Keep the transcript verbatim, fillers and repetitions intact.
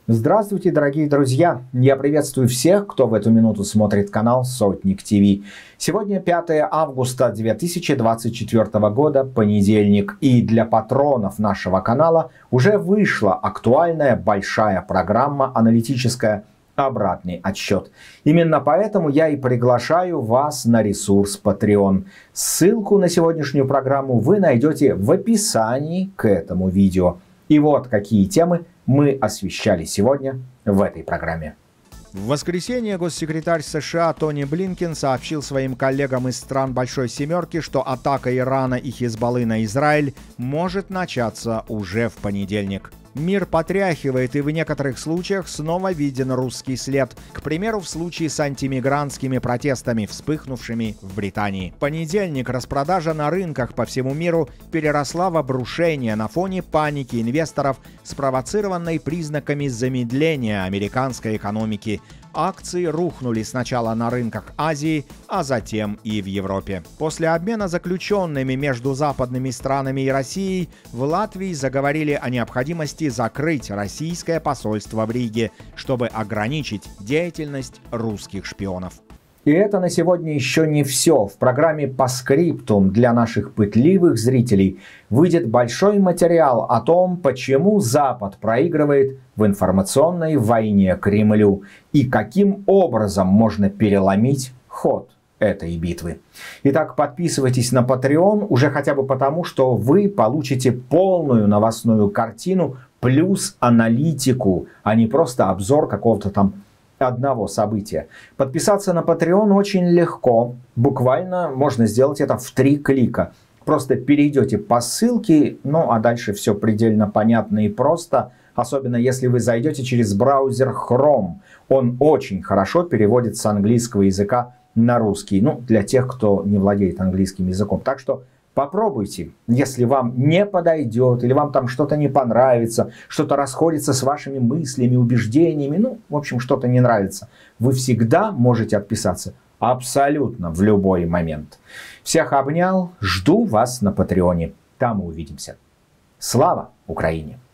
Здравствуйте, дорогие друзья! Я приветствую всех, кто в эту минуту смотрит канал Сотник ТВ. Сегодня пятое августа две тысячи двадцать четвёртого года, понедельник. И для патронов нашего канала уже вышла актуальная большая программа аналитическая «Обратный отсчет». Именно поэтому я и приглашаю вас на ресурс Patreon. Ссылку на сегодняшнюю программу вы найдете в описании к этому видео. И вот какие темы мы освещали сегодня в этой программе. В воскресенье госсекретарь США Тони Блинкен сообщил своим коллегам из стран Большой Семерки, что атака Ирана и Хизбаллы на Израиль может начаться уже в понедельник. Мир потряхивает, и в некоторых случаях снова виден русский след. К примеру, в случае с антимигрантскими протестами, вспыхнувшими в Британии. В понедельник распродажа на рынках по всему миру переросла в обрушение на фоне паники инвесторов, спровоцированной признаками замедления американской экономики. Акции рухнули сначала на рынках Азии, а затем и в Европе. После обмена заключенными между западными странами и Россией в Латвии заговорили о необходимости закрыть российское посольство в Риге, чтобы ограничить деятельность русских шпионов. И это на сегодня еще не все. В программе «По скриптум» для наших пытливых зрителей выйдет большой материал о том, почему Запад проигрывает в информационной войне Кремлю и каким образом можно переломить ход этой битвы. Итак, подписывайтесь на Patreon уже хотя бы потому, что вы получите полную новостную картину плюс аналитику, а не просто обзор какого-то там одного события. Подписаться на Patreon очень легко. Буквально можно сделать это в три клика. Просто перейдете по ссылке, ну а дальше все предельно понятно и просто. Особенно если вы зайдете через браузер Chrome. Он очень хорошо переводит с английского языка на русский. Ну, для тех, кто не владеет английским языком. Так что попробуйте, если вам не подойдет, или вам там что-то не понравится, что-то расходится с вашими мыслями, убеждениями, ну, в общем, что-то не нравится. Вы всегда можете отписаться абсолютно в любой момент. Всех обнял, жду вас на Патреоне. Там мы увидимся. Слава Украине!